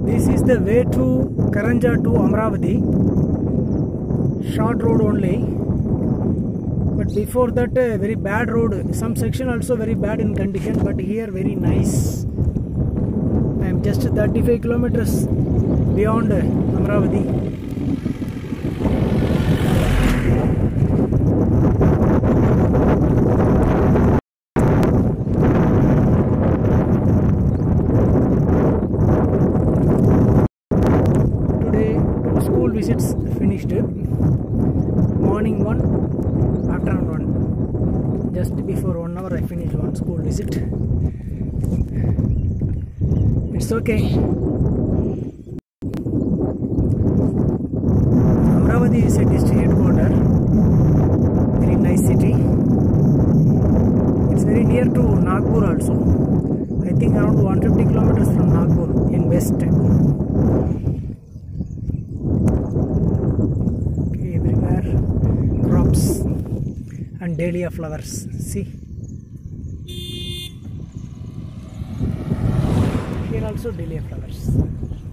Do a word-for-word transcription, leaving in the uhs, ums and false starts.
This is the way to Karanja to Amravati. Short road only. But before that, uh, very bad road. Some section also very bad in condition, but here very nice. I am just thirty-five kilometers beyond uh, Amravati. School visits finished. Morning one, afternoon one. Just before one hour I finished one school visit. It's okay. Amravati is a district headquarters. Very nice city. It's very near to Nagpur also. I think around one hundred fifty kilometers from Nagpur in west. Crops and dahlia flowers. See, here also dahlia flowers.